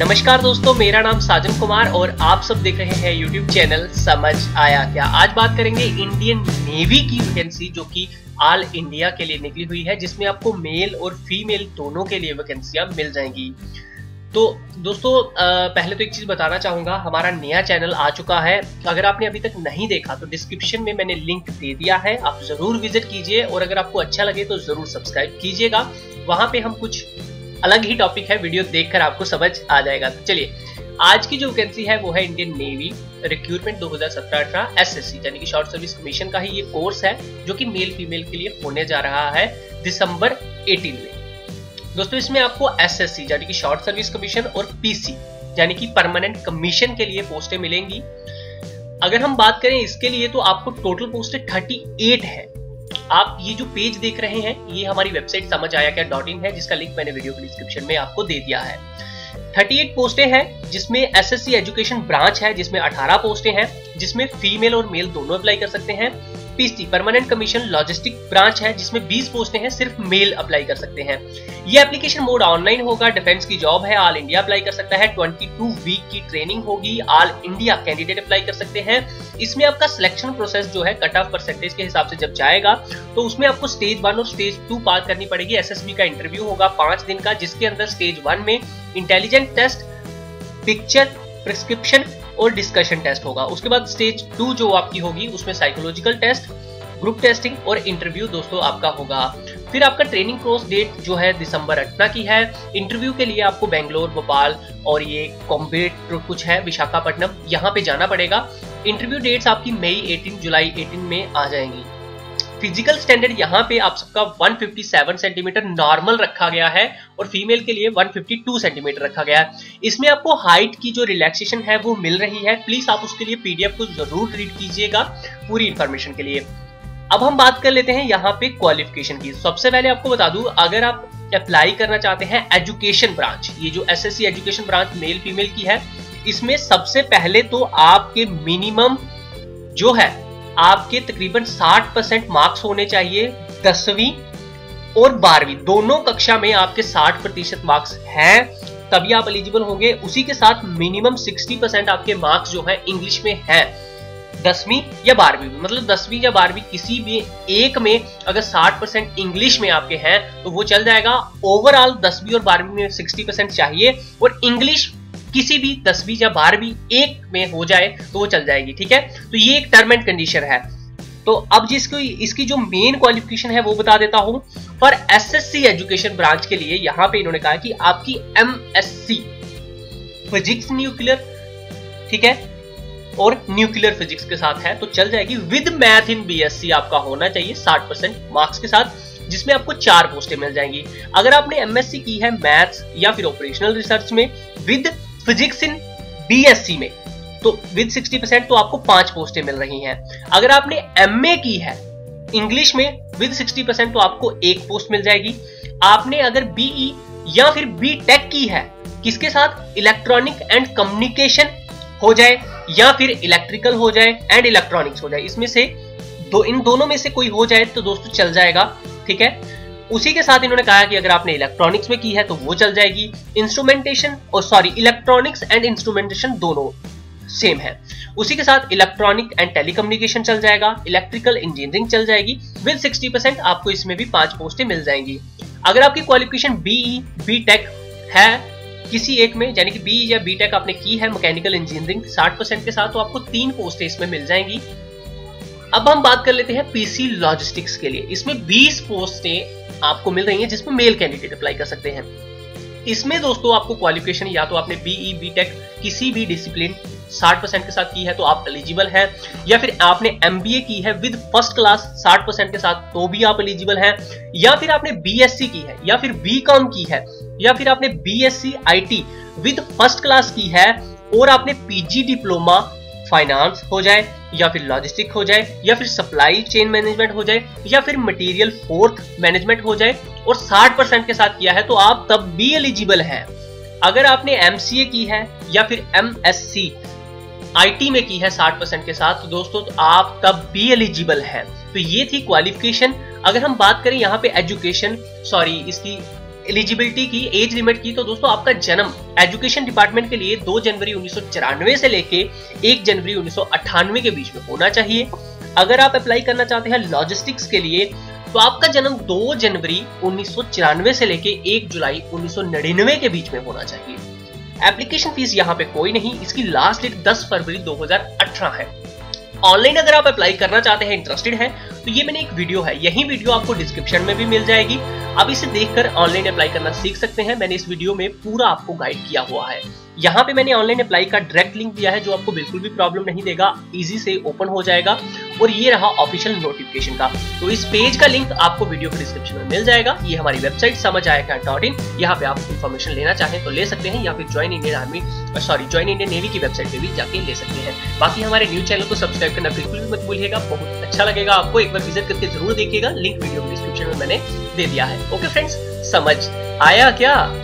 नमस्कार दोस्तों, मेरा नाम साजन कुमार और आप सब देख रहे हैं यूट्यूब चैनल समझ आया क्या। आज बात करेंगे इंडियन नेवी की वैकेंसी जो कि ऑल इंडिया के लिए निकली हुई है, जिसमें आपको मेल और फीमेल दोनों के लिए वैकेंसियां मिल जाएंगी। तो दोस्तों पहले तो एक चीज बताना चाहूंगा, हमारा नया चैनल आ चुका है। अगर आपने अभी तक नहीं देखा तो डिस्क्रिप्शन में मैंने लिंक दे दिया है, आप जरूर विजिट कीजिए और अगर आपको अच्छा लगे तो जरूर सब्सक्राइब कीजिएगा। वहां पे हम कुछ अलग ही टॉपिक है, वीडियो देखकर आपको समझ आ जाएगा। तो चलिए, आज की जो वैकेंसी है वो है इंडियन नेवी रिक्रूटमेंट 2017-18 एसएससी यानी कि शॉर्ट सर्विस कमीशन का ही ये कोर्स है जो कि मेल फीमेल के लिए होने जा रहा है दिसंबर 18 में। दोस्तों इसमें आपको एसएससी यानी कि शॉर्ट सर्विस कमीशन और पीसी यानी कि परमानेंट कमीशन के लिए पोस्टें मिलेंगी। अगर हम बात करें इसके लिए तो आपको टोटल पोस्टें 38 है। आप ये जो पेज देख रहे हैं ये हमारी वेबसाइट समझ आया क्या.in है, जिसका लिंक मैंने वीडियो के डिस्क्रिप्शन में आपको दे दिया है। 38 पोस्टें हैं जिसमें एसएससी एजुकेशन ब्रांच है जिसमें 18 पोस्टें हैं, जिसमें फीमेल और मेल दोनों अप्लाई कर सकते हैं। PC permanent commission logistic branch है जिसमें 20 पोस्टें हैं, सिर्फ मेल अप्लाई कर सकते हैं। ये एप्लीकेशन मोड ऑनलाइन होगा, डिफेंस की जॉब है, ऑल इंडिया अप्लाई कर सकता है। 22 वीक की ट्रेनिंग होगी, ऑल इंडिया कैंडिडेट अप्लाई कर सकते हैं। इसमें आपका सिलेक्शन प्रोसेस जो है कट ऑफ परसेंटेज के हिसाब से जब जाएगा तो उसमें आपको स्टेज 1 और स्टेज 2 पार करनी पड़ेगी। एसएसबी का इंटरव्यू होगा 5 दिन का, जिसके अंदर स्टेज 1 में इंटेलिजेंट टेस्ट, पिक्चर, प्रिस्क्रिप्शन और डिस्कशन टेस्ट होगा। उसके बाद स्टेज 2 जो आपकी होगी उसमें साइकोलॉजिकल टेस्ट, ग्रुप टेस्टिंग और इंटरव्यू दोस्तों आपका होगा। फिर आपका ट्रेनिंग कोर्स डेट जो है दिसंबर 18 की है। इंटरव्यू के लिए आपको बेंगलोर, भोपाल और ये कॉम्बेट कुछ है विशाखापट्टनम, यहाँ पे जाना पड़ेगा। इंटरव्यू डेट्स आपकी मई 18, जुलाई 18 में आ जाएंगी। फिजिकल स्टैंडर्ड यहाँ पे आप सबका 157 सेंटीमीटर नॉर्मल रखा गया है और फीमेल के लिए 152 सेंटीमीटर रखा गया है। इसमें आपको हाइट की जो रिलैक्सेशन है वो मिल रही है, प्लीज आप उसके लिए पीडीएफ को जरूर रीड कीजिएगा पूरी इंफॉर्मेशन के लिए। अब हम बात कर लेते हैं यहाँ पे क्वालिफिकेशन की। सबसे पहले आपको बता दूं, अगर आप अप्लाई करना चाहते हैं एजुकेशन ब्रांच, ये जो SSC education branch male female की है, इसमें सबसे पहले तो आपके मिनिमम जो है आपके तकरीबन 60% मार्क्स होने चाहिए। 10वीं और 12वीं दोनों कक्षा में आपके 60% मार्क्स हैं, तभी आप एलिजिबल होंगे। उसी के साथ मिनिमम 60% आपके मार्क्स जो है इंग्लिश में हैं 10वीं या 12वीं में। मतलब 10वीं या 12वीं किसी भी एक में अगर 60% इंग्लिश में आपके हैं तो वो चल जाएगा। ओवरऑल 10वीं और 12वीं में 60% चाहिए और इंग्लिश किसी भी 10वीं या 12वीं एक में हो जाए तो वो चल जाएगी, ठीक है। तो ये एक टर्म एंड कंडीशन है। तो अब जिसको इसकी जो मेन क्वालिफिकेशन है वो बता देता हूं। फॉर एसएससी एजुकेशन ब्रांच के लिए यहाँ पे इन्होंने कहा कि आपकी एमएससी फिजिक्स न्यूक्लियर, ठीक है, और न्यूक्लियर फिजिक्स के साथ है तो चल जाएगी। विद मैथ इन बीएससी आपका होना चाहिए 60% मार्क्स के साथ, जिसमें आपको 4 पोस्टें मिल जाएंगी। अगर आपने एमएससी की है मैथ्स या फिर ऑपरेशनल रिसर्च में विद फिजिक्स इन बीएससी में तो विद 60% तो आपको 5 पोस्टें मिल रही हैं। अगर आपने एमए की है इंग्लिश में विद 60% तो आपको 1 पोस्ट मिल जाएगी। आपने अगर बीई या फिर बीटेक की है, किसके साथ, इलेक्ट्रॉनिक एंड कम्युनिकेशन हो जाए या फिर इलेक्ट्रिकल हो जाए एंड इलेक्ट्रॉनिक्स हो जाए, इसमें से इन दोनों में से कोई हो जाए तो दोस्तों चल जाएगा, ठीक है। उसी के साथ इन्होंने कहा कि अगर आपने इलेक्ट्रॉनिक्स में की है तो वो चल जाएगी। इंस्ट्रूमेंटेशन और इलेक्ट्रॉनिक्स एंड इंस्ट्रूमेंटेशन दोनों सेम है। उसी के साथ इलेक्ट्रॉनिक एंड टेलीकम्युनिकेशन चल जाएगा, इलेक्ट्रिकल इंजीनियरिंग चल जाएगी। विद 60% आपको इसमें भी 5 पोस्टें मिल जाएंगी। अगर आपकी क्वालिफिकेशन बीई बीटेक है किसी एक में, यानी कि बीई या बीटेक आपने की है मैकेनिकल इंजीनियरिंग 60% के साथ, तो आपको 3 पोस्टें इसमें मिल जाएंगी। अब हम बात कर लेते हैं पीसी लॉजिस्टिक्स के लिए। इसमें 20 पोस्टें आपको मिल रही हैं जिसमें मेल कैंडिडेट अप्लाई कर सकते हैं। इसमें दोस्तों आपको क्वालिफिकेशन या तो आपने बीई बीटेक किसी भी डिसिप्लिन 60% के साथ की है तो आप एलिजिबल हैं, या फिर आपने एमबीए की है विद फर्स्ट क्लास 60% के साथ तो भी आप एलिजिबल हैं, या फिर आपने बीएससी की है या फिर बीकॉम की है, या फिर आपने BSc IT with first class की है और आपने पीजी डिप्लोमा फाइनेंस हो जाए या फिर लॉजिस्टिक हो जाए या फिर सप्लाई चेन मैनेजमेंट हो जाए या फिर मटेरियल फोर्थ मैनेजमेंट हो जाए और 60% के साथ किया है तो आप तब भी एलिजिबल हैं। अगर आपने एमसीए की है या फिर एमएससी आईटी में की है 60% के साथ तो दोस्तों तो आप तब भी एलिजिबल हैं। तो ये थी क्वालिफिकेशन। अगर हम बात करें यहाँ पे एजुकेशन इसकी एलिजिबिलिटी की, एज लिमिट की, तो दोस्तों आपका जन्म एजुकेशन डिपार्टमेंट के लिए 2 जनवरी 1994 से लेके 1 जनवरी 1998 के बीच में होना चाहिए। अगर आप अप्लाई करना चाहते हैं लॉजिस्टिक्स के लिए तो आपका जन्म 2 जनवरी 1994 से लेके 1 जुलाई 1999 के बीच में होना चाहिए। एप्लीकेशन फीस यहाँ पे कोई नहीं, इसकी लास्ट डेट 10 फरवरी 2018 है। ऑनलाइन अगर आप अप्लाई करना चाहते हैं, इंटरेस्टेड हैं, तो ये मैंने एक वीडियो है, यही वीडियो आपको डिस्क्रिप्शन में भी मिल जाएगी। आप इसे देखकर ऑनलाइन अप्लाई करना सीख सकते हैं। मैंने इस वीडियो में पूरा आपको गाइड किया हुआ है। यहाँ पे मैंने ऑनलाइन अप्लाई का डायरेक्ट लिंक दिया है जो आपको बिल्कुल भी प्रॉब्लम नहीं देगा, इजी से ओपन हो जाएगा। और ये रहा ऑफिशियल नोटिफिकेशन का, तो इस पेज का लिंक आपको वीडियो के डिस्क्रिप्शन में मिल जाएगा। ये हमारी वेबसाइट समझआया.in, यहाँ पे आप इंफॉर्मेशन लेना चाहें तो ले सकते हैं, या फिर ज्वाइन इंडियन नेवी की वेबसाइट पे भी जाके ले सकते हैं। बाकी हमारे न्यूज चैनल को सब्सक्राइब करना बिल्कुल भी मत भूलिएगा, बहुत अच्छा लगेगा आपको। एक बार विजिट करके जरूर देखिएगा, लिंक वीडियो के डिस्क्रिप्शन में मैंने दे दिया है। ओके फ्रेंड्स, समझ आया क्या?